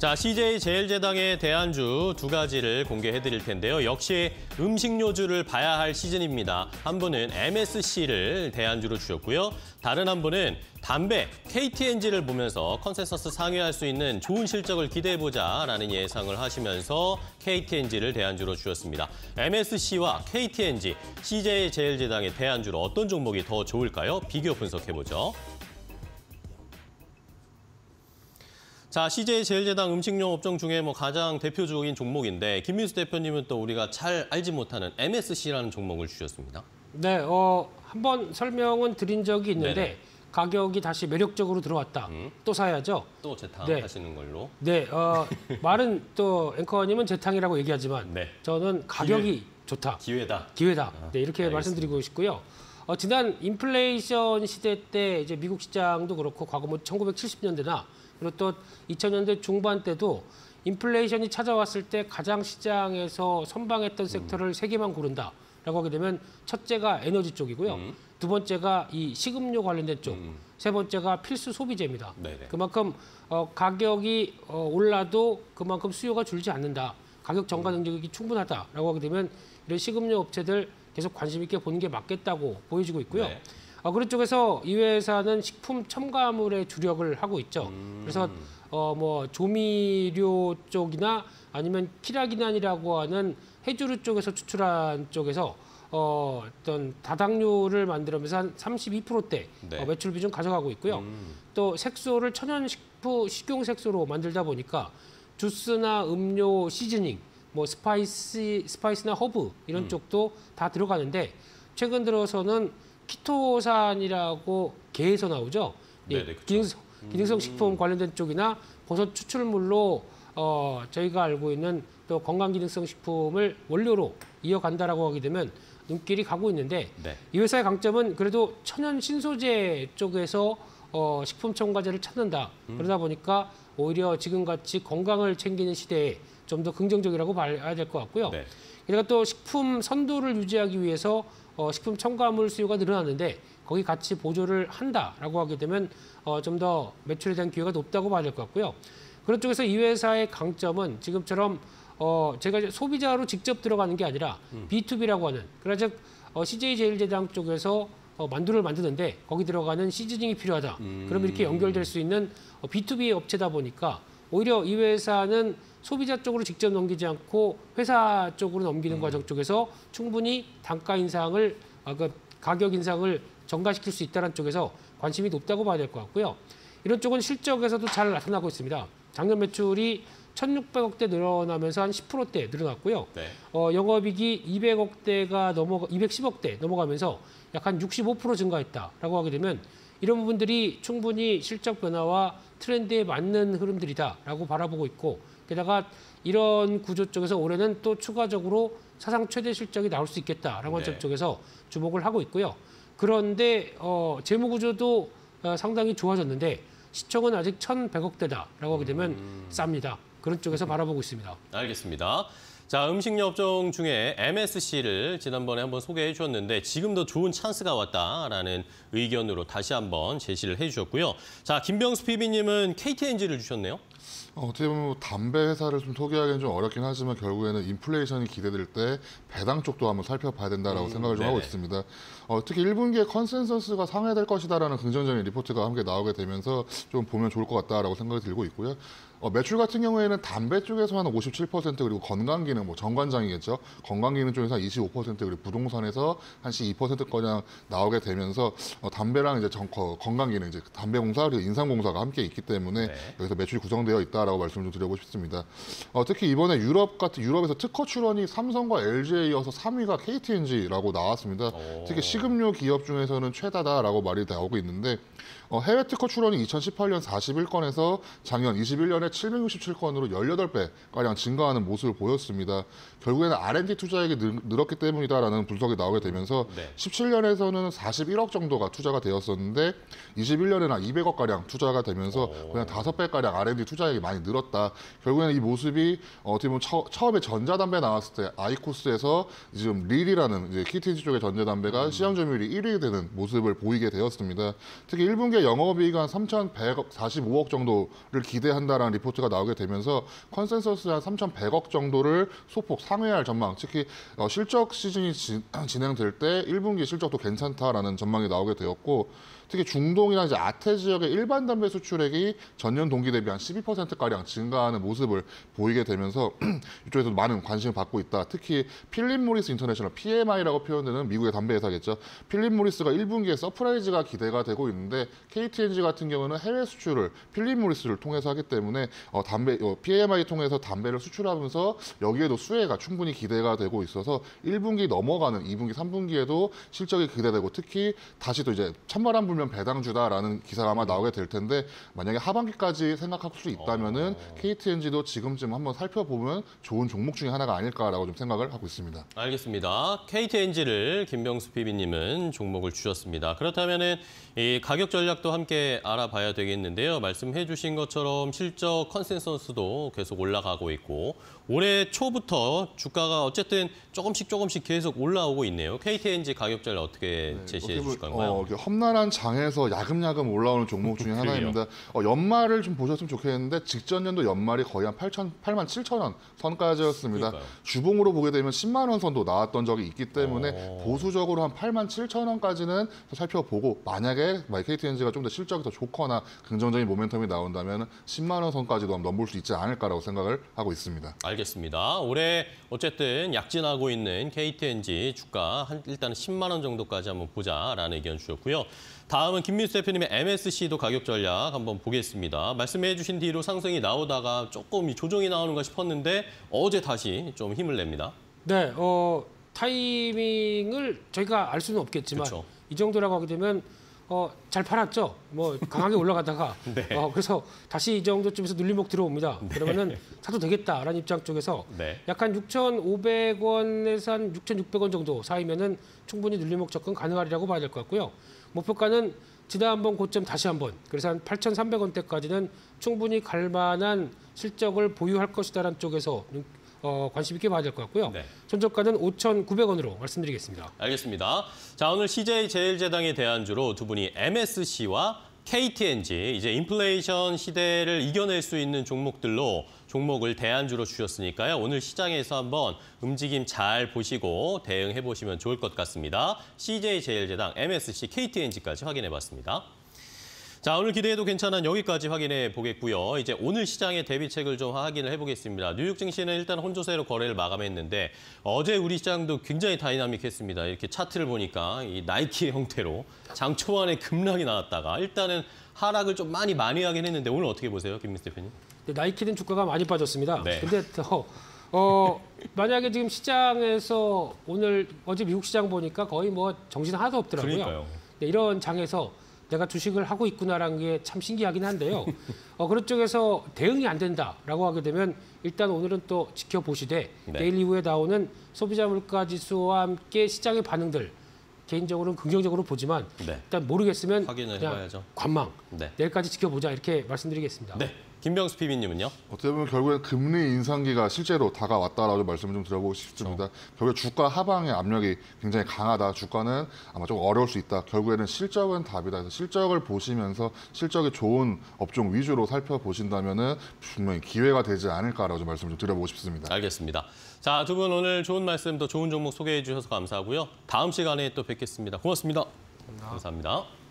자, CJ제일제당의 대안주 두 가지를 공개해드릴 텐데요. 역시 음식료주를 봐야 할 시즌입니다. 한 분은 MSC를 대안주로 주셨고요. 다른 한 분은 담배, KTNG를 보면서 컨센서스 상회할 수 있는 좋은 실적을 기대해보자라는 예상을 하시면서 KTNG를 대안주로 주셨습니다. MSC와 KTNG, CJ제일제당의 대안주로 어떤 종목이 더 좋을까요? 비교 분석해보죠. 자, CJ제일제당 음식료 업종 중에 가장 대표적인 종목인데 김민수 대표님은 또 우리가 잘 알지 못하는 MSC라는 종목을 주셨습니다. 네, 한번 설명은 드린 적이 있는데 네네. 가격이 다시 매력적으로 들어왔다. 또 사야죠. 또 재탕하시는 걸로. 네, 말은 또 앵커님은 재탕이라고 얘기하지만 네. 저는 가격이 좋다. 기회다. 네, 이렇게 말씀드리고 싶고요. 지난 인플레이션 시대 때 이제 미국 시장도 그렇고 과거 1970년대나 그리고 또 2000년대 중반 때도 인플레이션이 찾아왔을 때 가장 시장에서 선방했던 섹터를 세 개만 고른다라고 하게 되면 첫째가 에너지 쪽이고요. 두 번째가 이 식음료 관련된 쪽, 세 번째가 필수 소비재입니다. 네네. 그만큼 가격이 올라도 그만큼 수요가 줄지 않는다. 가격 전가 능력이 충분하다라고 하게 되면 이런 식음료 업체들 계속 관심 있게 보는 게 맞겠다고 보여지고 있고요. 네. 그런 쪽에서 이 회사는 식품 첨가물에 주력을 하고 있죠. 그래서 조미료 쪽이나 아니면 키라기난이라고 하는 해조류 쪽에서 추출한 쪽에서 어떤 다당류를 만들면서 한 32%대 네. 매출 비중 가져가고 있고요. 또 색소를 천연 식용 색소로 만들다 보니까 주스나 음료 시즈닝, 스파이스나 허브 이런 쪽도 다 들어가는데 최근 들어서는 키토산이라고 게에서 나오죠. 네네, 그렇죠. 기능성 식품 관련된 쪽이나 버섯 추출물로 저희가 알고 있는 또 건강기능성 식품을 원료로 이어간다라고 하게 되면 눈길이 가고 있는데 네. 이 회사의 강점은 그래도 천연 신소재 쪽에서 식품 첨가제를 찾는다. 그러다 보니까 오히려 지금같이 건강을 챙기는 시대에 좀 더 긍정적이라고 봐야 될 것 같고요. 네. 게다가 또 식품 선도를 유지하기 위해서 식품 첨가물 수요가 늘어나는데 거기 같이 보조를 한다라고 하게 되면 좀 더 매출에 대한 기회가 높다고 봐야 될 것 같고요. 그런 쪽에서 이 회사의 강점은 지금처럼 제가 이제 소비자로 직접 들어가는 게 아니라 B2B라고 하는 그러나 즉 CJ제일제당 쪽에서 만두를 만드는데 거기 들어가는 시즈닝이 필요하다. 그럼 이렇게 연결될 수 있는 B2B 업체다 보니까 오히려 이 회사는 소비자 쪽으로 직접 넘기지 않고 회사 쪽으로 넘기는 과정 쪽에서 충분히 단가 인상을, 가격 인상을 전가시킬 수 있다는 쪽에서 관심이 높다고 봐야 될 것 같고요. 이런 쪽은 실적에서도 잘 나타나고 있습니다. 작년 매출이 1,600억대 늘어나면서 한 10%대 늘어났고요. 네. 영업이익이 210억대 넘어가면서 약 한 65% 증가했다라고 하게 되면 이런 부분들이 충분히 실적 변화와 트렌드에 맞는 흐름들이다라고 바라보고 있고 게다가 이런 구조 쪽에서 올해는 또 추가적으로 사상 최대 실적이 나올 수 있겠다라고 하는 점 쪽에서 주목을 하고 있고요. 그런데 재무 구조도 상당히 좋아졌는데 시총은 아직 1,100억대다라고 하게 되면 쌉니다. 그런 쪽에서 바라보고 있습니다. 알겠습니다. 자, 음식료 업종 중에 MSC를 지난번에 한번 소개해 주셨는데 지금도 좋은 찬스가 왔다라는 의견으로 다시 한번 제시를 해 주셨고요. 자, 김병수 PB님은 KTNG를 주셨네요. 어떻게 보면 담배 회사를 좀 소개하기는 좀 어렵긴 하지만 결국에는 인플레이션이 기대될 때 배당 쪽도 한번 살펴봐야 된다라고 생각을 좀 하고 있습니다. 특히 1분기에 컨센서스가 상회될 것이다라는 긍정적인 리포트가 함께 나오게 되면서 좀 보면 좋을 것 같다라고 생각이 들고 있고요. 매출 같은 경우에는 담배 쪽에서 한 57% 그리고 건강기능, 정관장이겠죠. 건강기능 쪽에서 한 25% 그리고 부동산에서 한 12%가량 나오게 되면서 담배랑 이제 건강기능, 이제 담배공사 그리고 인삼공사가 함께 있기 때문에 여기서 매출이 구성되어 있다라고 말씀을 좀 드려보고 싶습니다. 특히 이번에 유럽에서 특허 출원이 삼성과 LG에 이어서 3위가 KTNG라고 나왔습니다. 특히 식음료 기업 중에서는 최다다라고 말이 나오고 있는데 해외 특허 출원이 2018년 41건에서 작년 21년에 767건으로 18배가량 증가하는 모습을 보였습니다. 결국에는 R&D 투자액이 늘었기 때문이다라는 분석이 나오게 되면서 17년에서는 41억 정도가 투자가 되었었는데 21년에는 200억가량 투자가 되면서 그냥 5배가량 R&D 투자액이 많이 늘었다. 결국에는 이 모습이 어떻게 보면 처음에 전자담배 나왔을 때 아이코스에서 지금 릴이라는 KTNG 쪽의 전자담배가 시장 점유율이 1위 되는 모습을 보이게 되었습니다. 특히 1분기 1분기에 영업이익 한 3,145억 정도를 기대한다라는 리포트가 나오게 되면서 컨센서스 한 3,100억 정도를 소폭 상회할 전망, 특히 실적 시즌이 진행될 때 1분기 실적도 괜찮다라는 전망이 나오게 되었고, 특히 중동이나 이제 아태 지역의 일반 담배 수출액이 전년 동기 대비 한 12%가량 증가하는 모습을 보이게 되면서 이쪽에서 많은 관심을 받고 있다. 특히 필립 모리스 인터내셔널 PMI라고 표현되는 미국의 담배 회사겠죠. 필립 모리스가 1분기에 서프라이즈가 기대가 되고 있는데 KT&G 같은 경우는 해외 수출을 필립 모리스를 통해서 하기 때문에 PMI 통해서 담배를 수출하면서 여기에도 수혜가 충분히 기대가 되고 있어서 1분기 넘어가는 2분기, 3분기에도 실적이 기대되고, 특히 다시 또 이제 찬바람 불면 배당주다라는 기사가 아마 나오게 될 텐데, 만약에 하반기까지 생각할 수 있다면은 KT&G도 지금쯤 한번 살펴보면 좋은 종목 중에 하나가 아닐까라고 좀 생각을 하고 있습니다. 알겠습니다. KT&G를 김병수 PB님은 종목을 주셨습니다. 그렇다면은 이 가격 전략도 함께 알아봐야 되겠는데요. 말씀해 주신 것처럼 실적 컨센서스도 계속 올라가고 있고, 올해 초부터 주가가 어쨌든 조금씩 계속 올라오고 있네요. KT&G 가격 전략 어떻게 제시해 주실 건가요? 험난한 장에서 야금야금 올라오는 종목 중에 하나입니다. 연말을 좀 보셨으면 좋겠는데 직전 연도 연말이 거의 한 8만 7천 원 선까지였습니다. 그러니까요. 주봉으로 보게 되면 10만 원 선도 나왔던 적이 있기 때문에 보수적으로 한 8만 7천 원까지는 살펴보고, 만약에 KT&G가 좀 더 실적이 더 좋거나 긍정적인 모멘텀이 나온다면 10만 원 선까지도 한번 넘볼 수 있지 않을까라고 생각을 하고 있습니다. 알겠습니다. 올해 어쨌든 약진하고 있는 KT&G 주가 일단 10만 원 정도까지 한번 보자라는 의견 주셨고요. 다음은 김민수 대표님의 MSC도 가격 전략 한번 보겠습니다. 말씀해 주신 뒤로 상승이 나오다가 조금 조정이 나오는가 싶었는데 어제 다시 좀 힘을 냅니다. 네, 타이밍을 저희가 알 수는 없겠지만 그쵸. 이 정도라고 하게 되면 잘 팔았죠. 뭐 강하게 올라가다가 네. 그래서 다시 이 정도쯤에서 눌림목 들어옵니다. 그러면은 사도 되겠다라는 입장 쪽에서 네. 약간 6,500원에서 한 6,600원 정도 사이면은 충분히 눌림목 접근 가능하리라고 봐야 될 것 같고요. 목표가는 지난번 고점 다시 한번, 그래서 한 8,300원대까지는 충분히 갈 만한 실적을 보유할 것이다라는 쪽에서 관심 있게 봐야 될 것 같고요. 네. 손절가는 5,900원으로 말씀드리겠습니다. 알겠습니다. 자, 오늘 CJ제일제당의 대안주로 두 분이 MSC와 KT&G, 이제 인플레이션 시대를 이겨낼 수 있는 종목들로 종목을 대안주로 주셨으니까요. 오늘 시장에서 한번 움직임 잘 보시고 대응해 보시면 좋을 것 같습니다. CJ제일제당, MSC, KT&G까지 확인해 봤습니다. 자, 오늘 기대해도 괜찮은 여기까지 확인해 보겠고요. 이제 오늘 시장의 대비책을 좀 확인을 해보겠습니다. 뉴욕 증시는 일단 혼조세로 거래를 마감했는데 어제 우리 시장도 굉장히 다이나믹했습니다. 이렇게 차트를 보니까 이 나이키 형태로 장 초반에 급락이 나왔다가 일단은 하락을 좀 많이 하긴 했는데 오늘 어떻게 보세요, 김민수 대표님? 나이키는 주가가 많이 빠졌습니다. 네. 근데 만약에 지금 시장에서 어제 미국 시장 보니까 거의 뭐 정신 하나도 없더라고요. 그러니까요. 네, 이런 장에서 내가 주식을 하고 있구나라는 게 참 신기하긴 한데요. 그런 쪽에서 대응이 안 된다라고 하게 되면 일단 오늘은 또 지켜보시되 네. 내일 이후에 나오는 소비자 물가 지수와 함께 시장의 반응들 개인적으로는 긍정적으로 보지만 네. 일단 모르겠으면 확인을 그냥 해봐야죠. 관망. 네. 내일까지 지켜보자 이렇게 말씀드리겠습니다. 네. 김병수 PB님은요? 어떻게 보면 결국엔 금리 인상기가 실제로 다가왔다라고 말씀을 좀 드려보고 싶습니다. 결국에 주가 하방의 압력이 굉장히 강하다. 주가는 아마 좀 어려울 수 있다. 결국에는 실적은 답이다. 그래서 실적을 보시면서 실적이 좋은 업종 위주로 살펴보신다면은 분명히 기회가 되지 않을까라고 좀 말씀을 좀 드려보고 싶습니다. 알겠습니다. 자, 두 분 오늘 좋은 말씀, 더 좋은 종목 소개해 주셔서 감사하고요. 다음 시간에 또 뵙겠습니다. 고맙습니다. 감사합니다.